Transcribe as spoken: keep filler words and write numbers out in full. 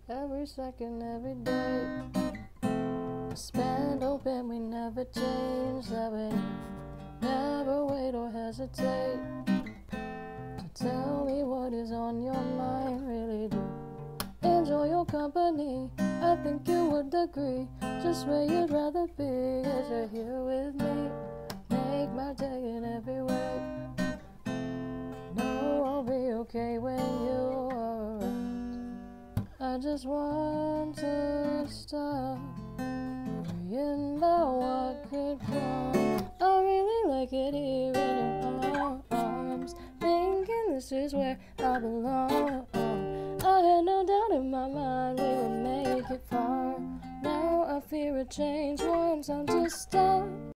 Every second, every day I spend hoping we never change, that we never wait or hesitate to tell me what is on your mind. Really do enjoy your company, I think you would agree. Just where you'd rather be as you're here with me. Make my day in every way. Know I'll be okay when you are around. I just want to stop worrying about what could come. I really like it here in your arms, thinking this is where I belong. I had no doubt in my mind we would make it far. Now I fear a change, one time to stop.